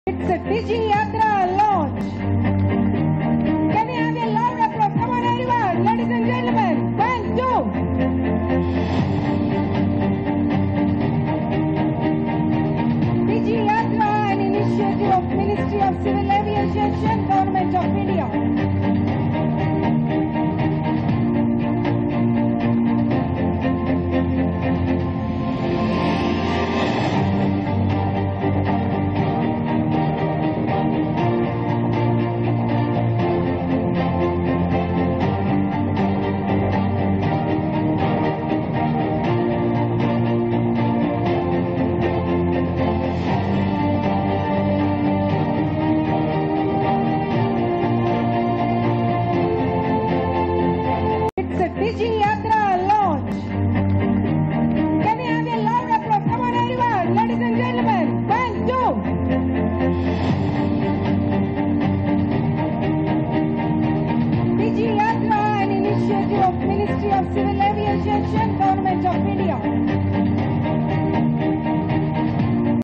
It's a Digi Yatra launch. Can we have a loud applause? Come on everyone, ladies and gentlemen. 1, 2. Digi Yatra, an initiative of Ministry of Civil Aviation, Government of India. Digi Yatra launch. Can we have a loud applause? Come on everyone, ladies and gentlemen. 1, 2. Digi Yatra, an initiative of Ministry of Civil Aviation, Government of India.